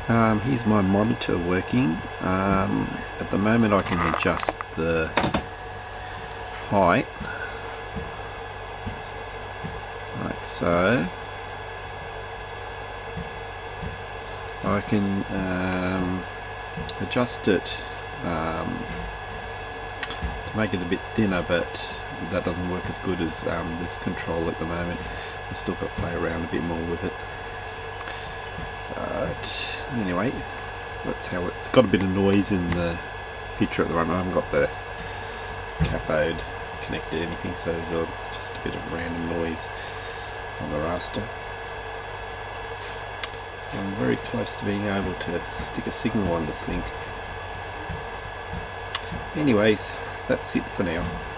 Here's my monitor working. At the moment I can adjust the height like so. I can adjust it to make it a bit thinner, but that doesn't work as good as this control at the moment. I've still got to play around a bit more with it. But anyway, that's how it's got a bit of noise in the picture at the moment. I haven't got the cathode connected to anything, so there's just a bit of random noise on the raster. So I'm very close to being able to stick a signal on this thing. Anyways, that's it for now.